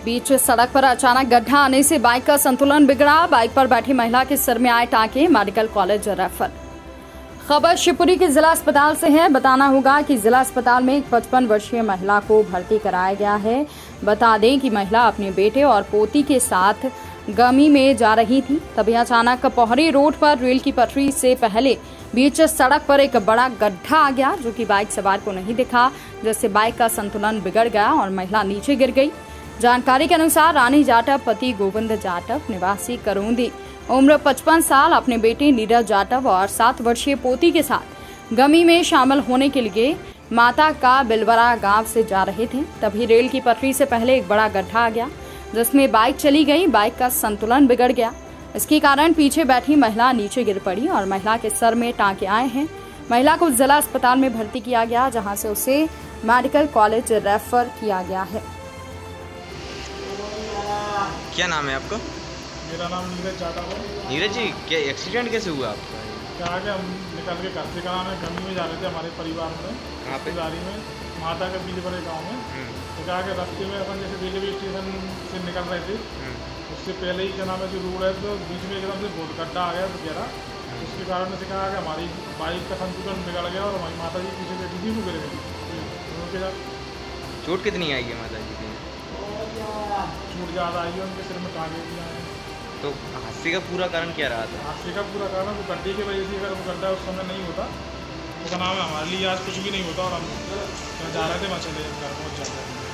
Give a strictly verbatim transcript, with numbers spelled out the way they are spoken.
बीच सड़क पर अचानक गड्ढा आने से बाइक का संतुलन बिगड़ा। बाइक पर बैठी महिला के सिर में आए टांके, मेडिकल कॉलेज रेफर। खबर शिवपुरी के जिला अस्पताल से है। बताना होगा कि जिला अस्पताल में एक पचपन वर्षीय महिला को भर्ती कराया गया है। बता दें कि महिला अपने बेटे और पोती के साथ गमी में जा रही थी, तभी अचानक पोहरी रोड पर रेल की पटरी से पहले बीच सड़क पर एक बड़ा गड्ढा आ गया, जो कि बाइक सवार को नहीं दिखा, जिससे बाइक का संतुलन बिगड़ गया और महिला नीचे गिर गई। जानकारी के अनुसार रानी जाटव पति गोविंद जाटव निवासी करोंदी, उम्र पचपन साल, अपने बेटे नीरज जाटव और सात वर्षीय पोती के साथ गमी में शामिल होने के लिए माता का बिलवरा गांव से जा रहे थे। तभी रेल की पटरी से पहले एक बड़ा गड्ढा आ गया, जिसमें बाइक चली गई। बाइक का संतुलन बिगड़ गया। इसके कारण पीछे बैठी महिला नीचे गिर पड़ी और महिला के सर में टांके आए हैं। महिला को जिला अस्पताल में भर्ती किया गया, जहां से उसे मेडिकल कॉलेज रेफर किया गया है। क्या नाम है आपका? मेरा नाम नीरज जाटव है। नीरज जी, क्या एक्सीडेंट कैसे हुआ आपका? क्या है कि हम निकल के घर से कहा में गमी में जा रहे थे हमारे परिवार में, कहाँ पे? गाड़ी में, माता के बिलवरे गाँव में। तो क्या कि रास्ते में अपन जैसे रेलवे स्टेशन से निकल रहे थे, उससे पहले ही क्या नाम है जो रोड है, तो बीच में एकदम से बहुत गड्ढा आ गया गहरा। उसके कारण से कहा कि हमारी बाइक का संतुलन बिगड़ गया और हमारी माता जी पीछे बैठी थी, वो गिर गई उनके साथ। चोट कितनी आई है माता जी की? चोट ज़्यादा आई है, उनके सिर में टांके भी आए। तो हादसे का पूरा कारण क्या रहा था? हादसे का पूरा कारण वो गड्ढे की वजह से, अगर वो गड्ढा उस समय नहीं होता, उसका नाम है हमारे लिए आज कुछ भी नहीं होता और हम जा रहे थे, वहाँ चले घर पहुँच जाते हैं।